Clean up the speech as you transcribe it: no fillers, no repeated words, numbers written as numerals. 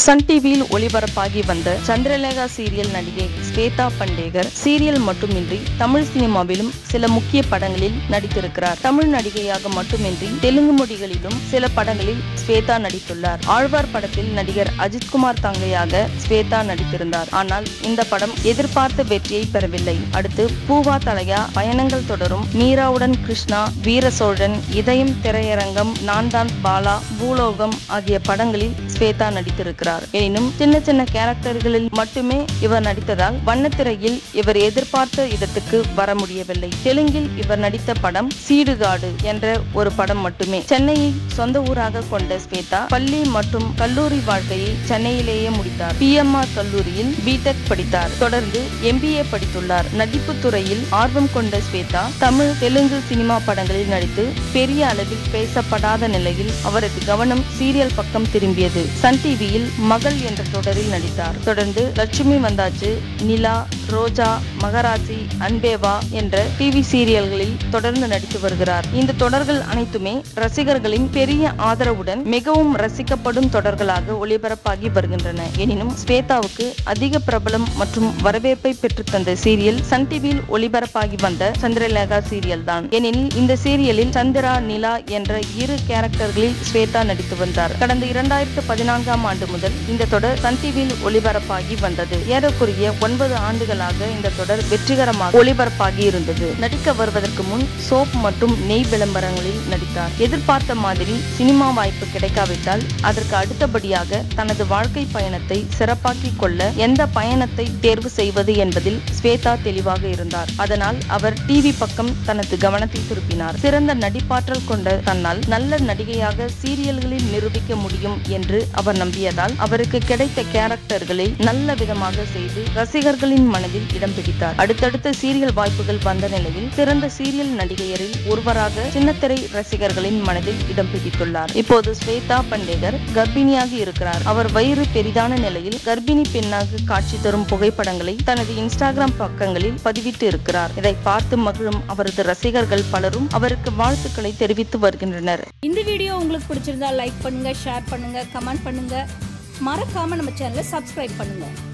Sun டிவியில் ஒளிபரப்பாகி வந்த Chandralekha serial நடிகை ஸ்வேதா பண்டேகர் சீரியல் மட்டுமின்றி தமிழ் சினிமாவிலும் சில முக்கிய படங்களில் நடித்திருக்கிறார். தமிழ் நடிகையாக மட்டுமின்றி தெலுங்கு மொழிகளிலும் சில படங்களில் ஸ்வேதா நடித்துள்ளார். ஆழ்வார் படத்தில் நடிகர் அஜித்குமார் தங்கையாக ஸ்வேதா நடித்திருந்தார். ஆனால் இந்த படம் எதிர்பார்த்த வெற்றியை பெறவில்லை. அடுத்து பூவா தலையா, பயணங்கள் தொடரும், மீராவுடன் கிருஷ்ணா, வீர சோழன், இதயம் திரையரங்கம், நான் தான் பாலா, பூலோகம் ஆகிய படங்களில் ஸ்வேதா நடித்திருக்கிறார். எனினும் சின்ன சின்ன கேரக்டர்களில் மட்டுமே இவர் நடித்ததால் வண்ணத்திரையில் இவர் எதிர்பார்த்த இடத்துக்கு வர முடியவில்லை. தெலுங்கில் இவர் நடித்த படம் சீடுகாடு என்ற ஒரு படம் மட்டுமே. சென்னையை சொந்த ஊராக கொண்ட ஸ்வேதா பள்ளி மற்றும் கல்லூரி வாழ்க்கையை சென்னையிலேயே முடித்தார். PMR கல்லூரியில் B.Tech படித்தார். தொடர்ந்து MBA படித்துள்ளார். நடிப்பு துறையில் ஆர்வம் கொண்ட ஸ்வேதா தமிழ், தெலுங்கு சினிமா படங்களில் நடித்து பெரிய அளவில் பேசப்படாத நிலையில் அவரது கவனம் சீரியல் பக்கம் திரும்பியது. சன் டிவியில் மகள் என்ற தொடரில் நடித்தார். தொடர்ந்து லட்சுமி வந்தாச்சு, நிலா, ரோஜா, மகராசி, அன்பேவா என்ற டிவி சீரியல்களில் தொடர்ந்து நடித்து வருகிறார். இந்த தொடர்கள் அனைத்துமே ரசிகர்களின் பெரிய ஆதரவுடன் மிகவும் ரசிக்கப்படும் தொடர்களாக ஒளிபரப்பாகி வருகின்றன. எனினும் ஸ்வேதாவுக்கு அதிக பிரபலம் மற்றும் வரவேற்பை பெற்றுத்தந்த சீரியல் சன் டிவியில் ஒளிபரப்பாகி வந்த சந்திரலேகா சீரியல் தான். ஏனெனில் இந்த சீரியலில் சந்திரா, நிலா என்ற இரு கேரக்டர்களில் ஸ்வேதா நடித்து வந்தார். கடந்த 2014ஆம் ஆண்டு முதல் இந்த தொடர் சன் டிவியில் ஒளிபரப்பாகி வந்தது. ஏறக்குறைய 9 ஆண்டுகளாக இந்த தொடர் வெற்றிகரமாக ஒளிபரப்பாகி இருந்தது. நடிக்க வருவதற்கு முன் சோப் மற்றும் நெய் விளம்பரங்களில் நடித்தார். எதிர்பார்த்த மாதிரி சினிமா வாய்ப்பு கிடைக்காவிட்டால் அதற்கு அடுத்தபடியாக தனது வாழ்க்கை பயணத்தை சிறப்பாக்கிக் கொள்ள எந்த பயணத்தை தேர்வு செய்வது என்பதில் ஸ்வேதா தெளிவாக இருந்தார். அதனால் அவர் டிவி பக்கம் தனது கவனத்தை திருப்பினார். சிறந்த நடிப்பாற்றல் கொண்ட தன்னால் நல்ல நடிகையாக சீரியல்களில் நிரூபிக்க முடியும் என்று அவர் நம்பியதால் அவருக்கு கிடைத்த கேரக்டர்களை நல்ல விதமாக செய்து ரசிகர்களின் மனதில் இடம் பிடித்தார். அடுத்தடுத்த சீரியல் வாய்ப்புகள் வந்த நிலையில் சிறந்த சீரியல் நடிகையரில் ஒருவராக சின்னத்திரை ரசிகர்களின் மனதில் இடம் பிடித்துள்ளார். இப்போது ஸ்வேதா பண்டேகர் கர்ப்பிணியாக இருக்கிறார். அவர் வயிறு பெரிதான நிலையில் கர்ப்பிணி பெண்ணாக காட்சி தரும் புகைப்படங்களை தனது இன்ஸ்டாகிராம் பக்கங்களில் பதிவிட்டு இருக்கிறார். இதை பார்த்து மகிழும் அவரது ரசிகர்கள் பலரும் அவருக்கு வாழ்த்துக்களை தெரிவித்து வருகின்றனர். இந்த வீடியோ உங்களுக்கு பிடிச்சிருந்தா லைக் பண்ணுங்க, ஷேர் பண்ணுங்க, கமெண்ட் பண்ணுங்க. மறக்காம நம்ம சேனலை சப்ஸ்கிரைப் பண்ணுங்க.